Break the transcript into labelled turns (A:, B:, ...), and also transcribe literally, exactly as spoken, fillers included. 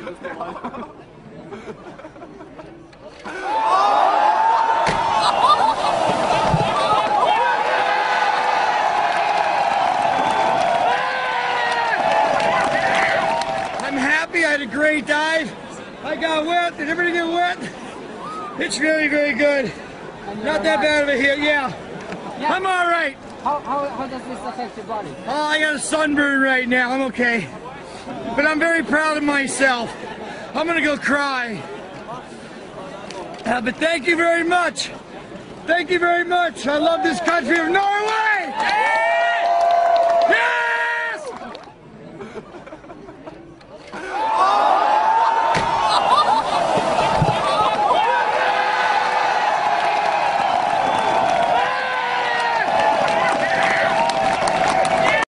A: I'm happy. I had a great dive. I got wet. Did everybody get wet? It's very, very good. Not that bad of a hit, yeah. yeah. I'm all right.
B: How, how, how does this affect your body?
A: Oh, I got a sunburn right now. I'm okay. But I'm very proud of myself. I'm going to go cry. Uh, but thank you very much. Thank you very much. I love this country of Norway.